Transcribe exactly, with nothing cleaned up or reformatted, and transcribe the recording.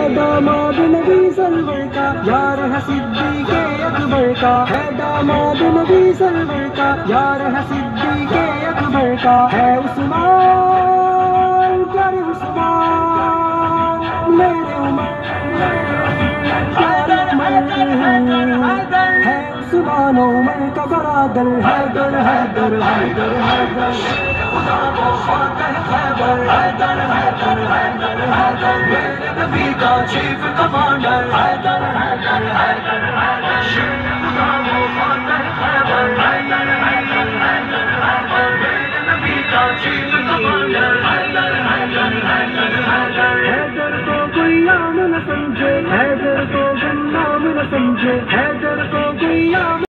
दामाद नबी सरवर का, यार है सिद्दीक़े अकबर का, है दामाद नबी सरवर का, यार है सिद्दीक़े अकबर का, है उस्मान प्यारे उस्मान मेरे उमर प्यारे उमर, है उस्मान उमर का बरादर, हैदर हैदर हैदर हैदर खुदा वो फातह खैबर, हैदर हैदर हैदर हैदर मेरे नबी का चीफ कमांडर, हैदर हैदर हैदर हैदर खुदा वो फातह खैबर, हैदर हैदर हैदर हैदर मेरे नबी का चीफ कमांडर, हैदर हैदर हैदर हैदर हैदर को कोई नाम न समझे, हैदर को गुमनाम न समझे,